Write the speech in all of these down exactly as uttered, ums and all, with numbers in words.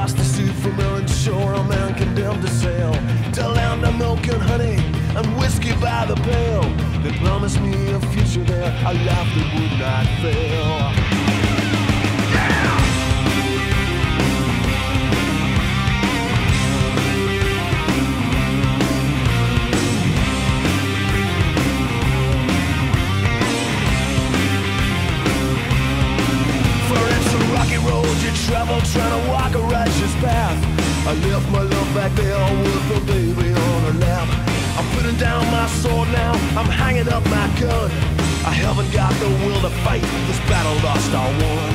crossed the sea from Ellen shore, a man condemned to sail to land of milk and honey and whiskey by the pail. They promised me a future there, a life that would not fail. Travel trying to walk a righteous path. I left my love back there with a baby on her lap. I'm putting down my sword now, I'm hanging up my gun. I haven't got the will to fight this battle lost or won.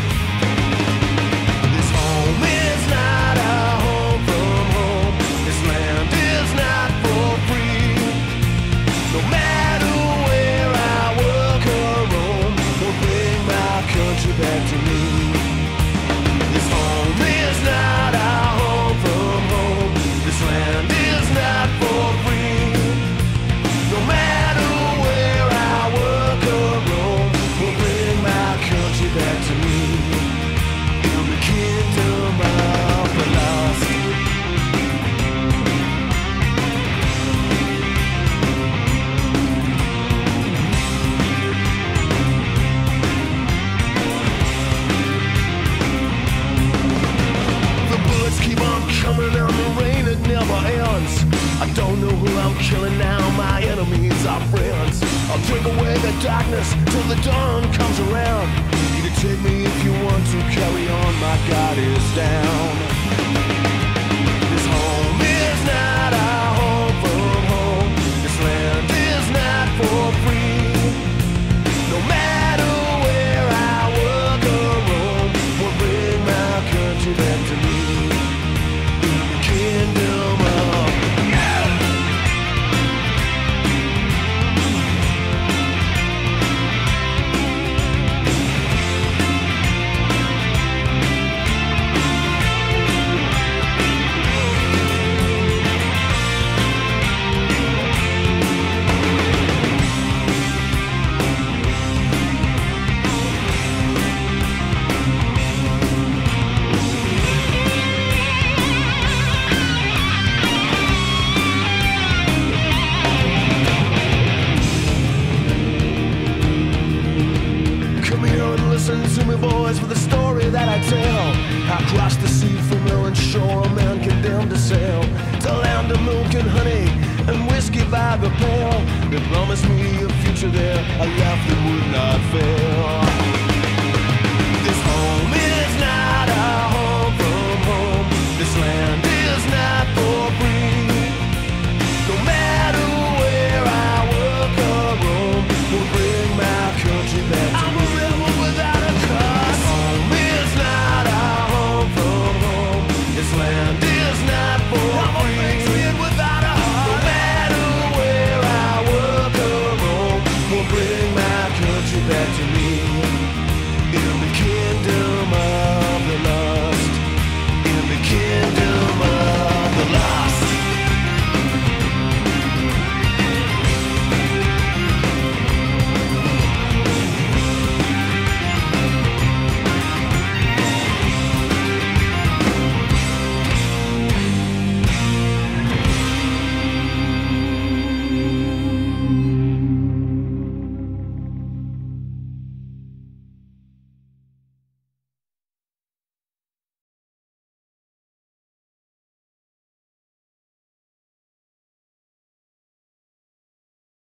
This home is not a home from home. This land is not for free. No matter where I work or roam, will bring my country back to me. This home is not our home from home. This land is not for free. No matter where I work or roam, will bring my country back to me. In the kingdom of the lost. Coming down the rain, it never ends. I don't know who I'm killing now, my enemies are friends. I'll drink away the darkness till the dawn comes around. You can take me if you want to, carry on, my God is down. This home is not our home from home. This land is not for free. No matter where I work or roam, will bring my country back to me. Kingdom of listen to me, boys, for the story that I tell. I crossed the sea from Ellen shore, a man condemned to sail to land of milk and honey and whiskey by the pail. They promised me a future there, a life that would not fail.